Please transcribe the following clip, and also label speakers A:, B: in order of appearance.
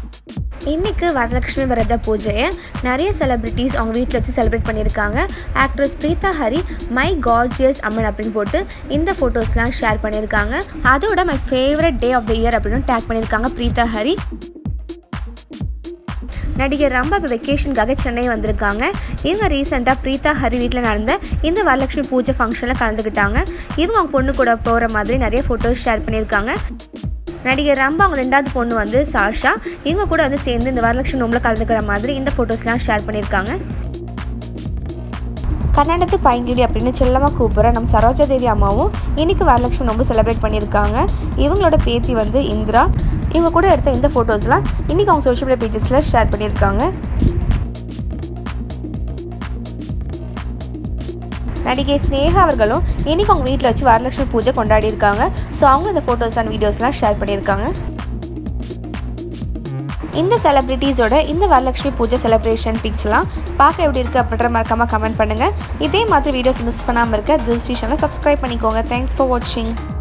A: இன்னைக்கு வரலட்சுமி விரத பூஜையை நிறைய செலிபிரிட்டிஸ் அவங்க வீட்டில் வச்சு செலிப்ரேட் பண்ணியிருக்காங்க. Actress Pritha Hari my gorgeous அம்மன் அப்படின்னு போட்டு இந்த ஃபோட்டோஸ்லாம் ஷேர் பண்ணியிருக்காங்க. அதோட my favourite day of the year அப்படின்னு டேக் பண்ணியிருக்காங்க Pritha ஹரி. நடிகர் ரம்பா இப்போ வெக்கேஷனுக்காக சென்னை வந்திருக்காங்க. இவங்க ரீசெண்டாக Pritha ஹரி வீட்டில் நடந்த இந்த வரலட்சுமி பூஜை ஃபங்க்ஷனில் கலந்துக்கிட்டாங்க. இவங்க அவங்க பொண்ணு கூட போகிற மாதிரி நிறைய ஃபோட்டோஸ் ஷேர் பண்ணியிருக்காங்க. நடிகர் ரம்பா அவங்க ரெண்டாவது பொண்ணு வந்து சாஷா, இவங்க கூட வந்து சேர்ந்து இந்த வரலட்சுமி நோம்பில் கலந்துக்கிற மாதிரி இந்த ஃபோட்டோஸ்லாம் ஷேர் பண்ணியிருக்காங்க. கர்நாடகத்து பைங்கிடி அப்படின்னு செல்லமாக கூப்பிட்ற நம்ம சரோஜா தேவி அம்மாவும் இன்றைக்கி வரலட்சுமி நோம்பு செலிப்ரேட் பண்ணியிருக்காங்க. இவங்களோட பேத்தி வந்து இந்திரா, இவங்க கூட எடுத்த இந்த ஃபோட்டோஸ்லாம் இன்றைக்கி அவங்க சோஷியல் மீடியா பேஜஸில் ஷேர் பண்ணியிருக்காங்க. நடிகை ஸ்னேகா அவர்களும் இன்றைக்கி அவங்க வீட்டில் வச்சு வரலட்சுமி பூஜை கொண்டாடி இருக்காங்க. ஸோ அவங்க இந்த ஃபோட்டோஸ் அண்ட் வீடியோஸ்லாம் ஷேர் பண்ணியிருக்காங்க. இந்த செலிப்ரிட்டிஸோட இந்த வரலட்சுமி பூஜை செலிப்ரேஷன் பிக்ஸ்லாம் பார்க்க எப்படி இருக்குது அப்படின்ற மறக்காமல் கமெண்ட் பண்ணுங்கள். இதே மாதிரி வீடியோஸ் மிஸ் பண்ணாமல் இருக்க திவ்ஸ் சேனலை சப்ஸ்கிரைப் பண்ணிக்கோங்க. தேங்க்ஸ் ஃபார் வாட்சிங்.